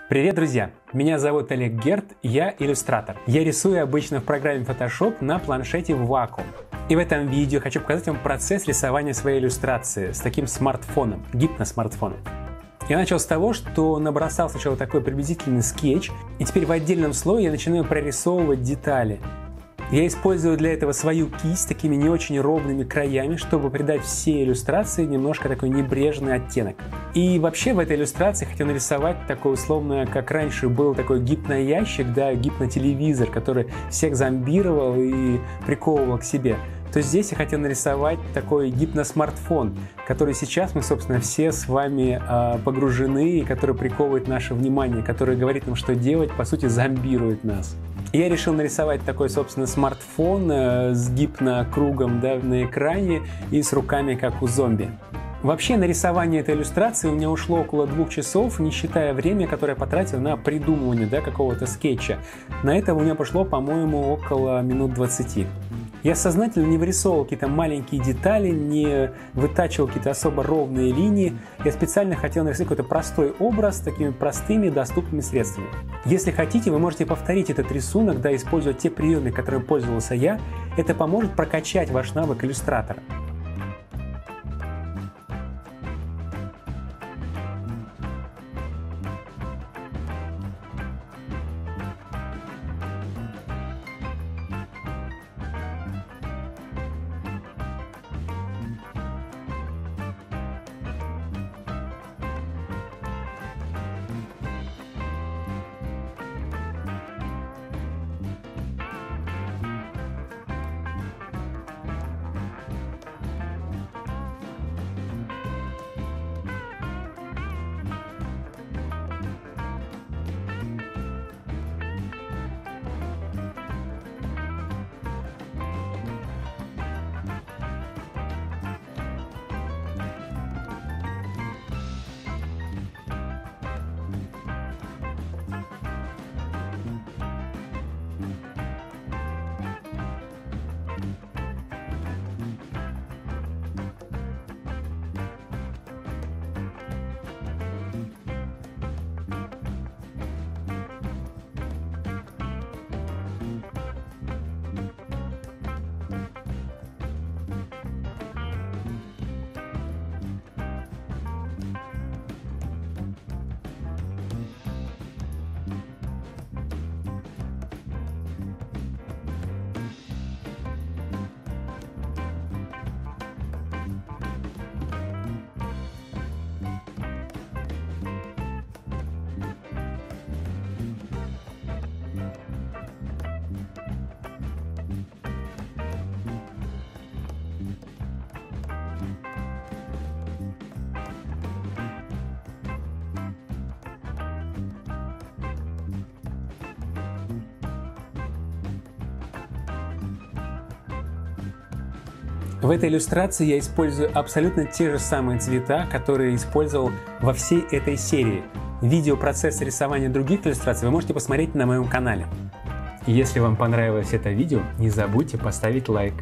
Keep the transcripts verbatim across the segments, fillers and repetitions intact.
Привет, друзья! Меня зовут Олег Герд, я иллюстратор. Я рисую обычно в программе Photoshop на планшете Wacom. И в этом видео хочу показать вам процесс рисования своей иллюстрации с таким смартфоном, гипносмартфоном. Я начал с того, что набросал сначала такой приблизительный скетч, и теперь в отдельном слое я начинаю прорисовывать детали. Я использую для этого свою кисть с такими не очень ровными краями, чтобы придать всей иллюстрации немножко такой небрежный оттенок. И вообще в этой иллюстрации хотел нарисовать такой условно, как раньше был такой гипноящик, да, гипнотелевизор, который всех зомбировал и приковывал к себе. То здесь я хотел нарисовать такой гипносмартфон, который сейчас мы, собственно, все с вами э, погружены, и который приковывает наше внимание, который говорит нам, что делать, по сути, зомбирует нас. И я решил нарисовать такой, собственно, смартфон э, с гипнокругом, да, на экране и с руками, как у зомби. Вообще, на рисование этой иллюстрации у меня ушло около двух часов, не считая время, которое я потратил на придумывание, да, какого-то скетча. На это у меня пошло, по-моему, около минут двадцати. Я сознательно не вырисовывал какие-то маленькие детали, не вытачивал какие-то особо ровные линии. Я специально хотел нарисовать какой-то простой образ с такими простыми доступными средствами. Если хотите, вы можете повторить этот рисунок, да, используя те приемы, которыми пользовался я. Это поможет прокачать ваш навык иллюстратора. В этой иллюстрации я использую абсолютно те же самые цвета, которые использовал во всей этой серии. Видео процесса рисования других иллюстраций вы можете посмотреть на моем канале. Если вам понравилось это видео, не забудьте поставить лайк.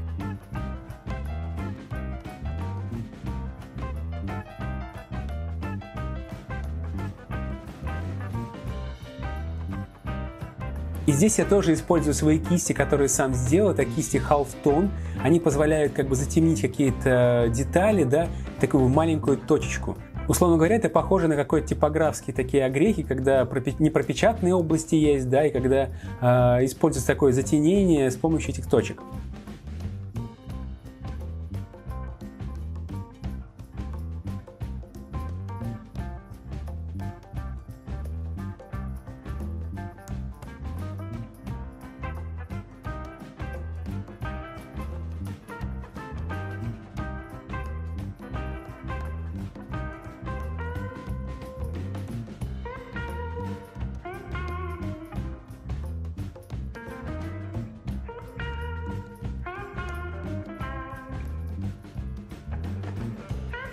И здесь я тоже использую свои кисти, которые сам сделал. Это кисти Half Tone. Они позволяют как бы затемнить какие-то детали, да, такую маленькую точечку. Условно говоря, это похоже на какой-то типографские такие огрехи, когда непропечатанные области есть, да, и когда э, используется такое затенение с помощью этих точек.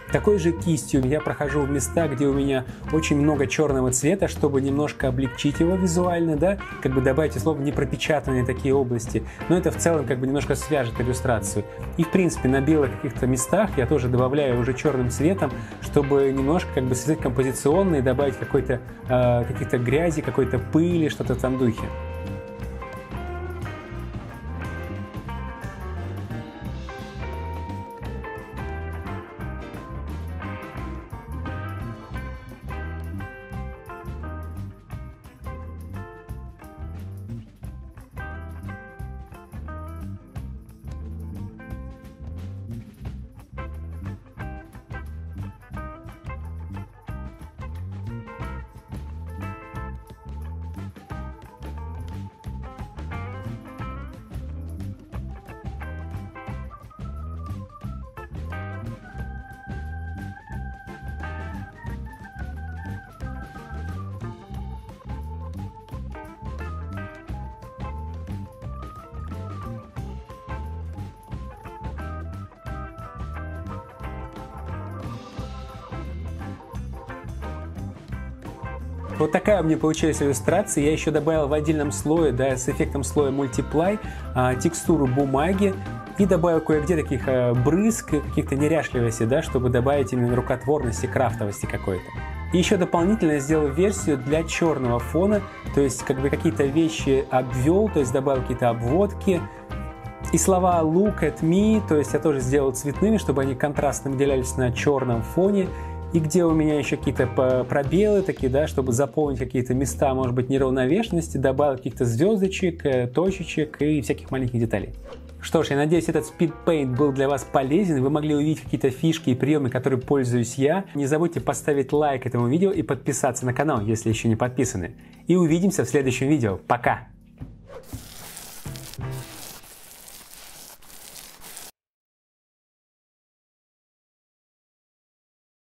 Такой же кистью я прохожу в места, где у меня очень много черного цвета, чтобы немножко облегчить его визуально, да, как бы добавить условно непропечатанные такие области. Но это в целом как бы немножко свяжет иллюстрацию. И в принципе на белых каких-то местах я тоже добавляю уже черным цветом, чтобы немножко как бы связать композиционно и добавить какой-то э, каких-то грязи, какой-то пыли, что-то в том духе. Вот такая у меня получилась иллюстрация. Я еще добавил в отдельном слое, да, с эффектом слоя Multiply, а, текстуру бумаги и добавил кое-где таких а, брызг, каких-то неряшливостей, да, чтобы добавить именно рукотворности, крафтовости какой-то. И еще дополнительно сделал версию для черного фона, то есть как бы какие-то вещи обвел, то есть добавил какие-то обводки. И слова look at me, то есть я тоже сделал цветными, чтобы они контрастно выделялись на черном фоне. И где у меня еще какие-то пробелы такие, да, чтобы заполнить какие-то места, может быть, неравновешенности, добавил каких-то звездочек, точечек и всяких маленьких деталей. Что ж, я надеюсь, этот Speed Paint был для вас полезен, вы могли увидеть какие-то фишки и приемы, которыми пользуюсь я. Не забудьте поставить лайк этому видео и подписаться на канал, если еще не подписаны. И увидимся в следующем видео. Пока!